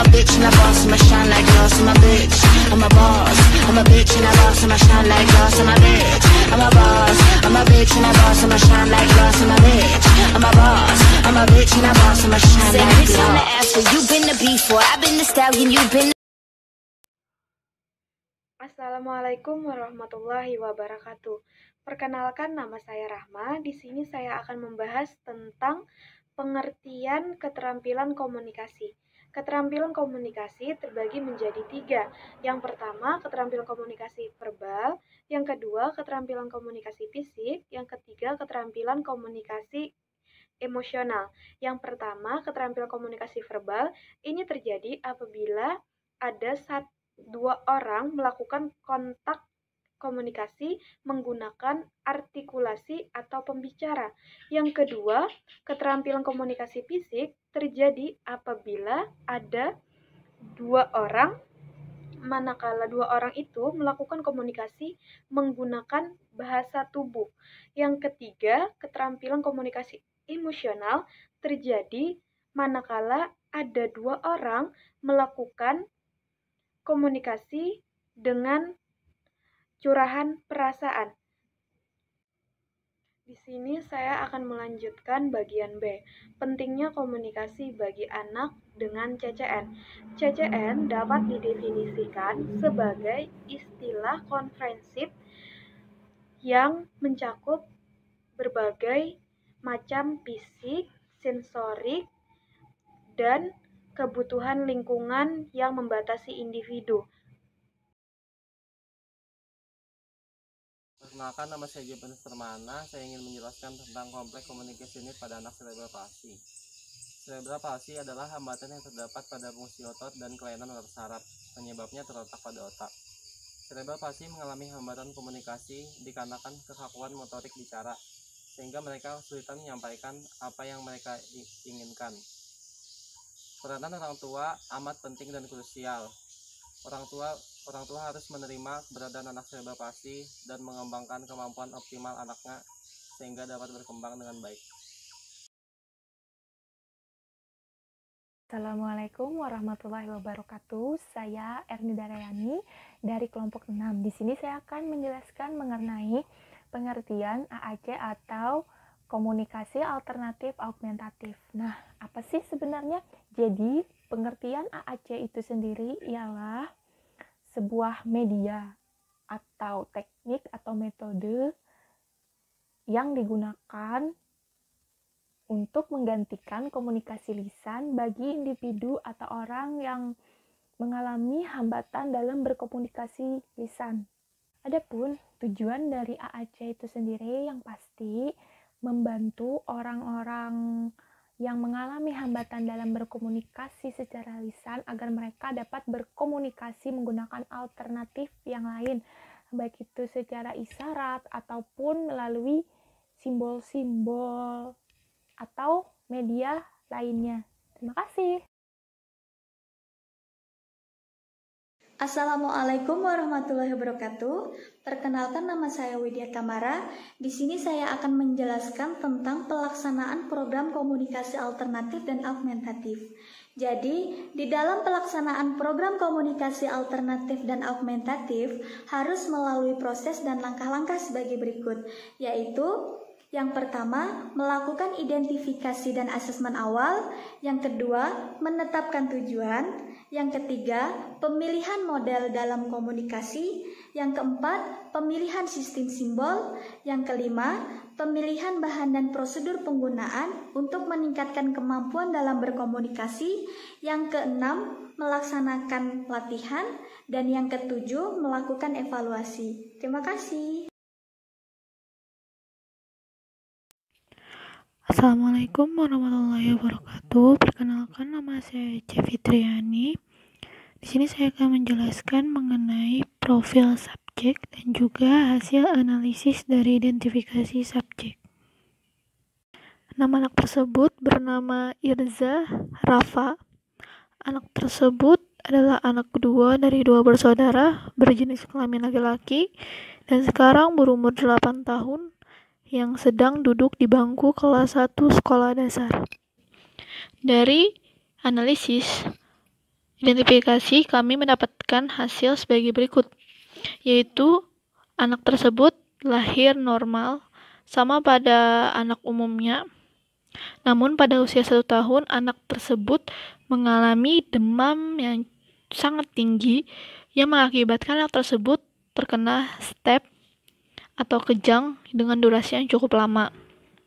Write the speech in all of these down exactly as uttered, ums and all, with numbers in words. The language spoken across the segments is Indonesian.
a bitch and a boss, I'ma shine like glass. I'm a bitch, I'm a boss. I'm a bitch and a boss, I'ma shine like glass. I'm a bitch, I'm a boss. I'm a bitch and a boss, I'ma shine like glass. I'm a bitch, I'm a boss. I'm a bitch and a boss, I'ma shine like glass. Bitch, I'm the ass for you been the beef for. I've been the stallion, you been. Assalamualaikum warahmatullahi wabarakatuh. Perkenalkan, nama saya Rahma. Di sini saya akan membahas tentang pengertian keterampilan komunikasi. Keterampilan komunikasi terbagi menjadi tiga. Yang pertama, keterampilan komunikasi verbal. Yang kedua, keterampilan komunikasi fisik. Yang ketiga, keterampilan komunikasi emosional. Yang pertama, keterampilan komunikasi verbal. Ini terjadi apabila ada satu dua orang melakukan kontak komunikasi menggunakan artikulasi atau pembicara. Yang kedua, keterampilan komunikasi fisik terjadi apabila ada dua orang, manakala dua orang itu melakukan komunikasi menggunakan bahasa tubuh. Yang ketiga, keterampilan komunikasi emosional terjadi manakala ada dua orang melakukan komunikasi dengan curahan perasaan. Di sini saya akan melanjutkan bagian B, pentingnya komunikasi bagi anak dengan C C N. C C N dapat didefinisikan sebagai istilah komprehensif yang mencakup berbagai macam fisik, sensorik, dan kebutuhan lingkungan yang membatasi individu. Perkenalkan, nama saya Jepen Permana. Saya ingin menjelaskan tentang kompleks komunikasi ini pada anak cerebral palsi. Cerebral palsi adalah hambatan yang terdapat pada fungsi otot dan kelainan otot saraf. Penyebabnya terletak pada otak. Cerebral palsi mengalami hambatan komunikasi dikarenakan kekakuan motorik bicara, sehingga mereka kesulitan menyampaikan apa yang mereka inginkan. Peranan orang tua amat penting dan krusial. Orang tua orang tua harus menerima keberadaan anak cerebral palsi dan mengembangkan kemampuan optimal anaknya sehingga dapat berkembang dengan baik. Assalamualaikum warahmatullahi wabarakatuh. Saya Erni Darayani dari kelompok enam. Di sini saya akan menjelaskan mengenai pengertian A A C atau komunikasi alternatif augmentatif. Nah, apa sih sebenarnya? Jadi, pengertian A A C itu sendiri ialah sebuah media atau teknik atau metode yang digunakan untuk menggantikan komunikasi lisan bagi individu atau orang yang mengalami hambatan dalam berkomunikasi lisan. Adapun tujuan dari A A C itu sendiri yang pasti membantu orang-orang yang mengalami hambatan dalam berkomunikasi secara lisan agar mereka dapat berkomunikasi menggunakan alternatif yang lain, baik itu secara isyarat ataupun melalui simbol-simbol atau media lainnya. Terima kasih. Assalamualaikum warahmatullahi wabarakatuh. Perkenalkan, nama saya Widya Tamara. Di sini saya akan menjelaskan tentang pelaksanaan program komunikasi alternatif dan augmentatif. Jadi, di dalam pelaksanaan program komunikasi alternatif dan augmentatif harus melalui proses dan langkah-langkah sebagai berikut, yaitu yang pertama, melakukan identifikasi dan asesmen awal. Yang kedua, menetapkan tujuan. Yang ketiga, pemilihan model dalam komunikasi. Yang keempat, pemilihan sistem simbol. Yang kelima, pemilihan bahan dan prosedur penggunaan untuk meningkatkan kemampuan dalam berkomunikasi. Yang keenam, melaksanakan latihan. Dan yang ketujuh, melakukan evaluasi. Terima kasih. Assalamualaikum warahmatullahi wabarakatuh. Perkenalkan, nama saya C. Fitriani. Di sini saya akan menjelaskan mengenai profil subjek dan juga hasil analisis dari identifikasi subjek. Nama anak tersebut bernama Irza Rafa. Anak tersebut adalah anak kedua dari dua bersaudara berjenis kelamin laki-laki dan sekarang berumur delapan tahun, yang sedang duduk di bangku kelas satu sekolah dasar. Dari analisis identifikasi kami mendapatkan hasil sebagai berikut, yaitu anak tersebut lahir normal sama pada anak umumnya. Namun pada usia satu tahun, anak tersebut mengalami demam yang sangat tinggi yang mengakibatkan anak tersebut terkena step atau kejang dengan durasi yang cukup lama.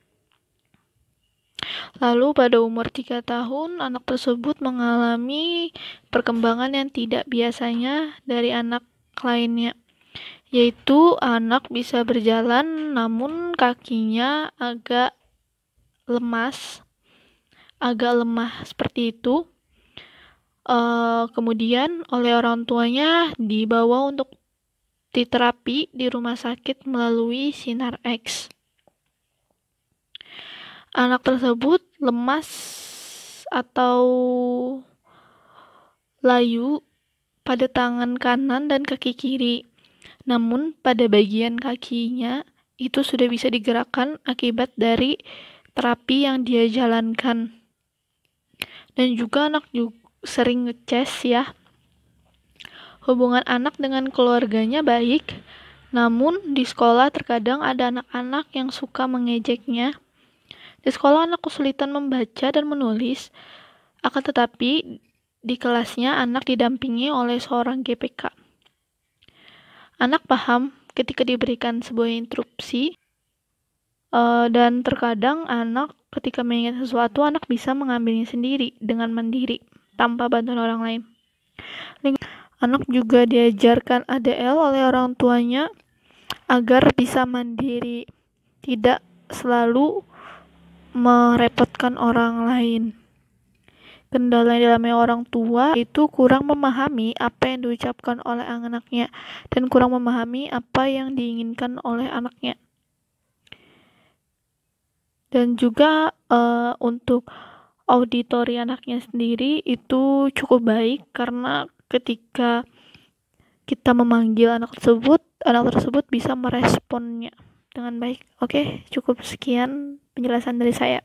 Lalu pada umur tiga tahun, anak tersebut mengalami perkembangan yang tidak biasanya dari anak lainnya, yaitu anak bisa berjalan namun kakinya agak lemas, agak lemah seperti itu. Uh, kemudian oleh orang tuanya dibawa untuk diterapi di rumah sakit melalui sinar X. Anak tersebut lemas atau layu pada tangan kanan dan kaki kiri. Namun pada bagian kakinya itu sudah bisa digerakkan akibat dari terapi yang dia jalankan. Dan juga anak juga sering ngeces ya. Hubungan anak dengan keluarganya baik, namun di sekolah terkadang ada anak-anak yang suka mengejeknya. Di sekolah anak kesulitan membaca dan menulis, akan tetapi di kelasnya anak didampingi oleh seorang G P K. Anak paham ketika diberikan sebuah instruksi, uh, dan terkadang anak ketika mengingat sesuatu, anak bisa mengambilnya sendiri dengan mandiri tanpa bantuan orang lain. Anak juga diajarkan A D L oleh orang tuanya agar bisa mandiri, tidak selalu merepotkan orang lain. Kendala yang dialami orang tua itu kurang memahami apa yang diucapkan oleh anaknya dan kurang memahami apa yang diinginkan oleh anaknya. Dan juga uh, untuk auditori anaknya sendiri itu cukup baik, karena ketika kita memanggil anak tersebut, anak tersebut bisa meresponnya dengan baik. Oke, cukup sekian penjelasan dari saya.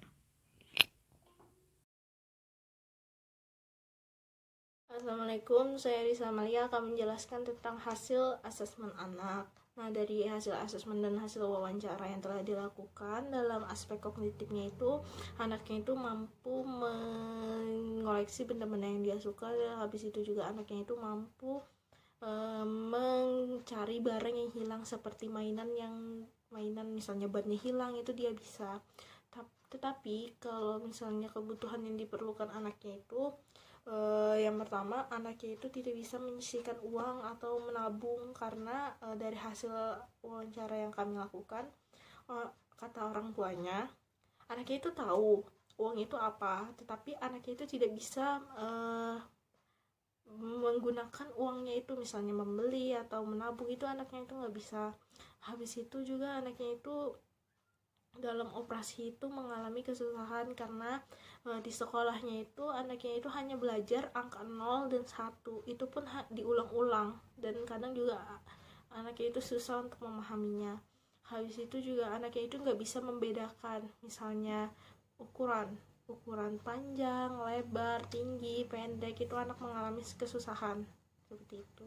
Assalamualaikum, saya Risa Amalia akan menjelaskan tentang hasil asesmen anak. Nah, dari hasil asesmen dan hasil wawancara yang telah dilakukan dalam aspek kognitifnya itu, anaknya itu mampu mengoleksi benda-benda yang dia suka, dan habis itu juga anaknya itu mampu e, mencari barang yang hilang seperti mainan yang mainan misalnya bannya hilang, itu dia bisa. Tetapi kalau misalnya kebutuhan yang diperlukan anaknya itu, Uh, yang pertama, anaknya itu tidak bisa menyisihkan uang atau menabung, karena uh, dari hasil wawancara yang kami lakukan, uh, kata orang tuanya, anaknya itu tahu uang itu apa, tetapi anaknya itu tidak bisa uh, menggunakan uangnya itu misalnya membeli atau menabung, itu anaknya itu nggak bisa. Habis itu juga anaknya itu dalam operasi itu mengalami kesusahan, karena e, di sekolahnya itu anaknya itu hanya belajar angka nol dan satu, itu pun ha- diulang-ulang, dan kadang juga anaknya itu susah untuk memahaminya. Habis itu juga anaknya itu nggak bisa membedakan misalnya ukuran ukuran panjang, lebar, tinggi, pendek, itu anak mengalami kesusahan seperti itu.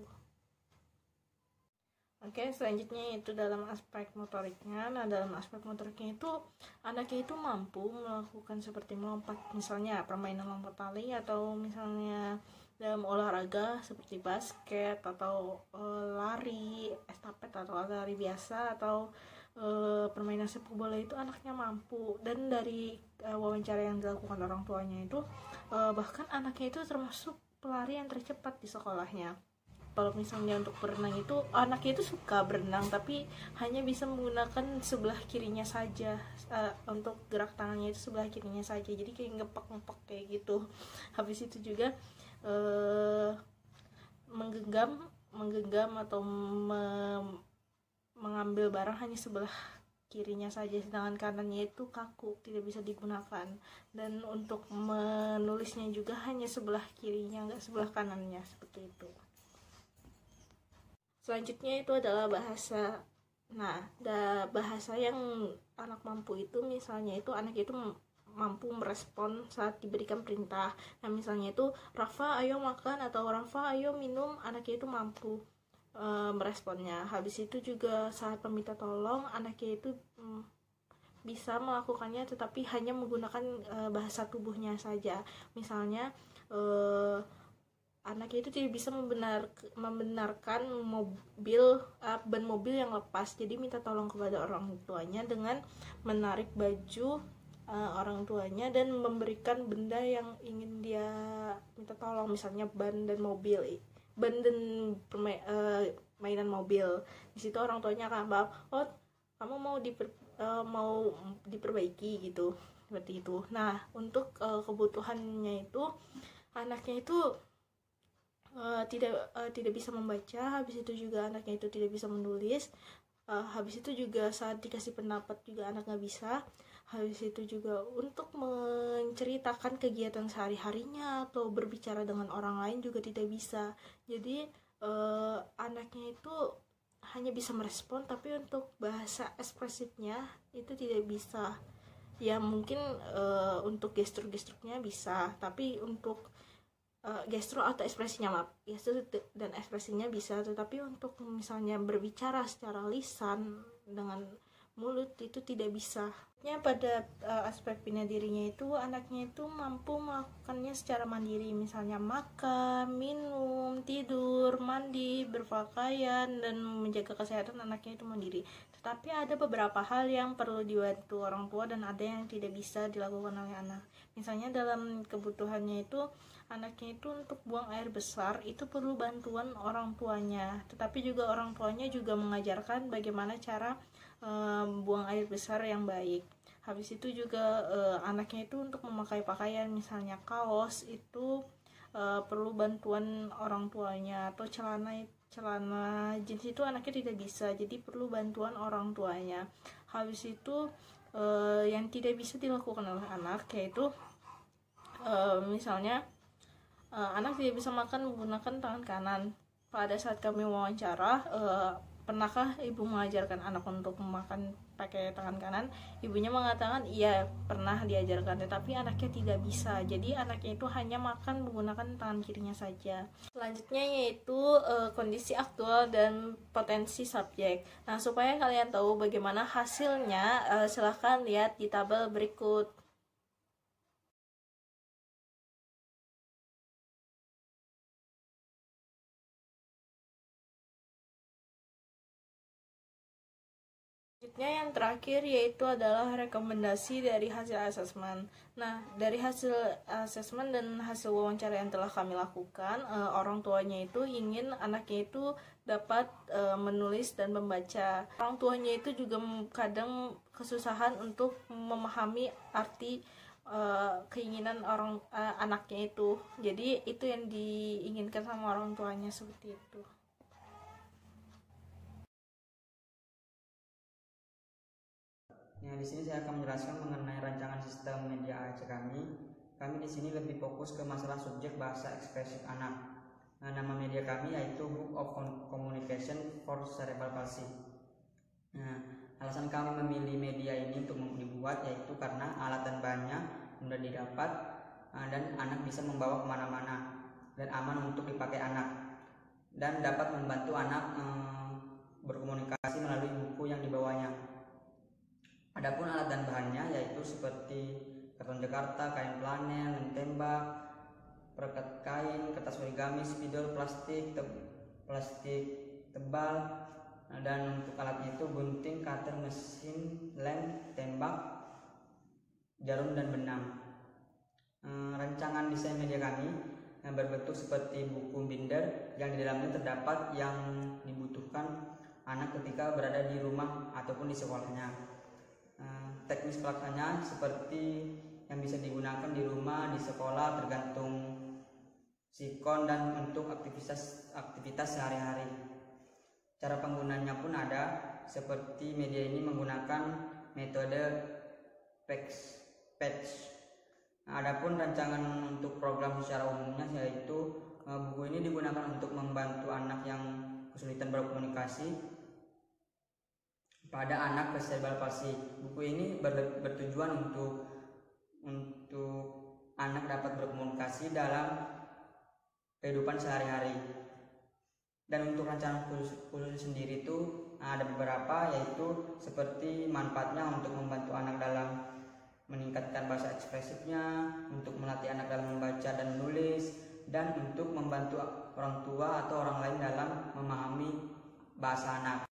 Oke, selanjutnya itu dalam aspek motoriknya. Nah, dalam aspek motoriknya itu anaknya itu mampu melakukan seperti melompat, misalnya permainan lompat tali, atau misalnya dalam olahraga seperti basket atau e, lari, estafet atau lari biasa, atau e, permainan sepak bola, itu anaknya mampu. Dan dari e, wawancara yang dilakukan orang tuanya itu, e, bahkan anaknya itu termasuk pelari yang tercepat di sekolahnya. Kalau misalnya untuk berenang itu, anaknya itu suka berenang tapi hanya bisa menggunakan sebelah kirinya saja, uh, untuk gerak tangannya itu sebelah kirinya saja, jadi kayak ngepak-ngepak kayak gitu. Habis itu juga uh, menggenggam menggenggam atau me- mengambil barang hanya sebelah kirinya saja, sedangkan kanannya itu kaku, tidak bisa digunakan. Dan untuk menulisnya juga hanya sebelah kirinya, nggak sebelah kanannya, seperti itu. Selanjutnya itu adalah bahasa. Nah, da, bahasa yang anak mampu itu misalnya itu anak itu mampu merespon saat diberikan perintah. Nah misalnya itu Rafa ayo makan atau Rafa ayo minum, anaknya itu mampu e, meresponnya. Habis itu juga saat meminta tolong, anaknya itu mm, bisa melakukannya tetapi hanya menggunakan e, bahasa tubuhnya saja. Misalnya e, anaknya itu tidak bisa membenar, membenarkan mobil uh, ban mobil yang lepas, jadi minta tolong kepada orang tuanya dengan menarik baju uh, orang tuanya dan memberikan benda yang ingin dia minta tolong, misalnya ban dan mobil, ban dan perma- uh, mainan mobil. Di situ orang tuanya akan bilang, oh kamu mau diper, uh, mau diperbaiki gitu, seperti itu. Nah untuk uh, kebutuhannya itu anaknya itu Uh, tidak uh, tidak bisa membaca, habis itu juga anaknya itu tidak bisa menulis, uh, habis itu juga saat dikasih pendapat juga anak nggak bisa, habis itu juga untuk menceritakan kegiatan sehari-harinya atau berbicara dengan orang lain juga tidak bisa. Jadi uh, anaknya itu hanya bisa merespon, tapi untuk bahasa ekspresifnya itu tidak bisa. Ya mungkin uh, untuk gestur-gesturnya bisa, tapi untuk Uh, gestur atau ekspresinya maaf gestur dan ekspresinya bisa, tetapi untuk misalnya berbicara secara lisan dengan mulut itu tidak bisa. Ya, pada uh, aspek bina dirinya itu anaknya itu mampu melakukannya secara mandiri, misalnya makan, minum, tidur, mandi, berpakaian, dan menjaga kesehatan anaknya itu mandiri. Tetapi ada beberapa hal yang perlu dibantu orang tua dan ada yang tidak bisa dilakukan oleh anak. Misalnya dalam kebutuhannya itu anaknya itu untuk buang air besar itu perlu bantuan orang tuanya, tetapi juga orang tuanya juga mengajarkan bagaimana cara um, buang air besar yang baik. Habis itu juga uh, anaknya itu untuk memakai pakaian, misalnya kaos itu uh, perlu bantuan orang tuanya, atau celana celana jeans itu anaknya tidak bisa, jadi perlu bantuan orang tuanya. Habis itu uh, yang tidak bisa dilakukan oleh anak yaitu uh, misalnya Uh, anak tidak bisa makan menggunakan tangan kanan. Pada saat kami wawancara, uh, pernahkah ibu mengajarkan anak untuk memakan pakai tangan kanan? Ibunya mengatakan iya pernah diajarkan, tetapi anaknya tidak bisa. Jadi anaknya itu hanya makan menggunakan tangan kirinya saja. Selanjutnya yaitu uh, kondisi aktual dan potensi subjek. Nah supaya kalian tahu bagaimana hasilnya, uh, silahkan lihat di tabel berikut. Selanjutnya yang terakhir yaitu adalah rekomendasi dari hasil asesmen. Nah, dari hasil asesmen dan hasil wawancara yang telah kami lakukan, eh, orang tuanya itu ingin anaknya itu dapat eh, menulis dan membaca. Orang tuanya itu juga kadang kesusahan untuk memahami arti eh, keinginan orang eh, anaknya itu. Jadi itu yang diinginkan sama orang tuanya, seperti itu. Nah, di sini saya akan menjelaskan mengenai rancangan sistem media A A C kami. Kami di sini lebih fokus ke masalah subjek bahasa ekspresif anak. Nah, nama media kami yaitu Book of Communication for Cerebral Palsy. Nah, alasan kami memilih media ini untuk dibuat yaitu karena alat dan bahannya mudah didapat dan anak bisa membawa kemana-mana dan aman untuk dipakai anak, dan dapat membantu anak eh, berkomunikasi melalui buku yang dibawanya. Adapun alat dan bahannya yaitu seperti karton Jakarta, kain flanel, lem tembak, perekat kain, kertas origami, spidol, plastik, te plastik tebal, nah, dan untuk alatnya itu gunting, cutter, mesin, lem, tembak, jarum, dan benang. E, rancangan desain media kami yang berbentuk seperti buku binder yang di dalamnya terdapat yang dibutuhkan anak ketika berada di rumah ataupun di sekolahnya. Uh, teknis pelaksanaan seperti yang bisa digunakan di rumah, di sekolah, tergantung sikon dan untuk aktivitas aktivitas sehari-hari. Cara penggunaannya pun ada, seperti media ini menggunakan metode patch. patch. Nah, adapun rancangan untuk program secara umumnya yaitu uh, buku ini digunakan untuk membantu anak yang kesulitan berkomunikasi pada anak cerebral palsy. Buku ini ber, bertujuan untuk untuk anak dapat berkomunikasi dalam kehidupan sehari-hari. Dan untuk rancangan khusus, khusus sendiri itu ada beberapa, yaitu seperti manfaatnya untuk membantu anak dalam meningkatkan bahasa ekspresifnya, untuk melatih anak dalam membaca dan menulis, dan untuk membantu orang tua atau orang lain dalam memahami bahasa anak.